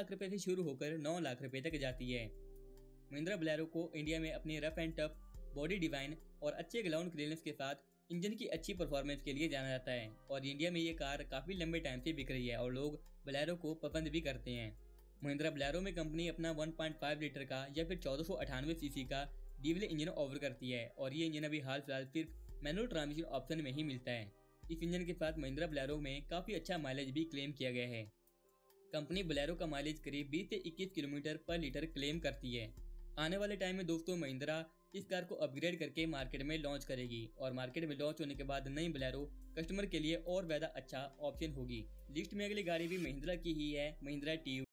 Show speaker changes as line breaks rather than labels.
लाख रुपए से शुरू होकर 9 लाख रुपए तक जाती है। महिंद्रा बोलेरो को इंडिया में अपने rough and tough body design और अच्छे ग्राउंड क्लियरेंस के साथ इंजन की अच्छी परफॉर्मेंस के लिए जाना जाता है और इंडिया में ये कार काफी लंबे टाइम से बिक रही है और लोग बोलेरो को पसंद भी करते हैं। महिंद्रा बोलेरो में कंपनी अपना 1.5 लीटर का या फिर 1498 सीसी का डीजल इंजन ऑफर करती है और ये इंजन अभी हाल फिलहाल सिर्फ मैनुअल ट्रांसमिशन ऑप्शन में ही मिलता है। इस इंजन के साथ महिंद्रा बोलेरो में काफी अच्छा माइलेज भी क्लेम किया गया है। कंपनी बोलेरो का माइलेज करीब 20 से 21 किलोमीटर पर लीटर क्लेम करती है। आने वाले टाइम में दोस्तों महिंद्रा इस कार को अपग्रेड करके मार्केट में लॉन्च करेगी और मार्केट में लॉन्च होने के बाद नई बोलेरो कस्टमर के लिए और ज्यादा अच्छा ऑप्शन होगी। लिस्ट में अगली गाड़ी भी महिंद्रा की ही है, महिंद्रा TU